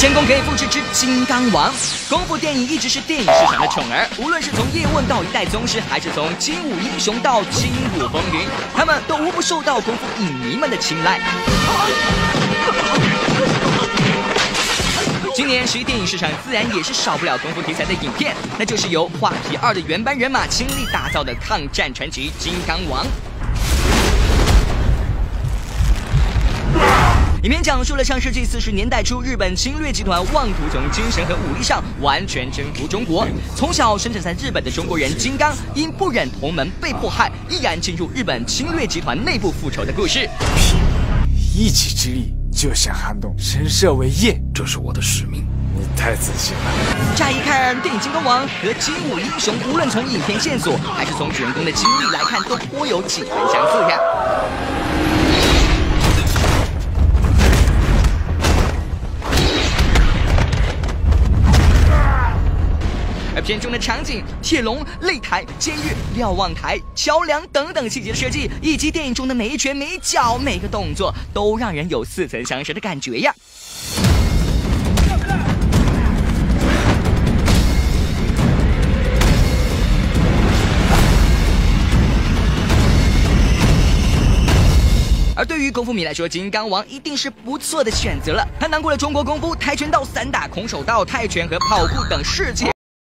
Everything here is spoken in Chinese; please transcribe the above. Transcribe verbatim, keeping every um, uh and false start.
成功可以复制之金刚王。功夫电影一直是电影市场的宠儿，无论是从叶问到一代宗师，还是从精武英雄到精武风云，他们都无不受到功夫影迷们的青睐。今年十一电影市场自然也是少不了功夫题材的影片，那就是由《画皮二》的原班人马倾力打造的抗战传奇《金刚王》。影片讲述了上世纪四十年代初，日本侵略集团妄图从精神和武力上完全征服中国。从小生长在日本的中国人金刚，因不忍同门被迫害，毅然进入日本侵略集团内部复仇的故事。 一己之力就想撼动神社为业， 这是我的使命。 你太自信了。 乍一看，电影《金刚王》和《精武英雄》，无论从影片线索还是从主人公的经历来看，都颇有几分相似呀。而片中的场景、铁笼、擂台、监狱、瞭望台、桥梁等等细节的设计，以及电影中的每一拳、每一脚、每个动作，都让人有似曾相识的感觉呀。而对于功夫迷来说，金刚王一定是不错的选择了。他囊括了中国功夫、跆拳道、散打、空手道、泰拳和跑步等世界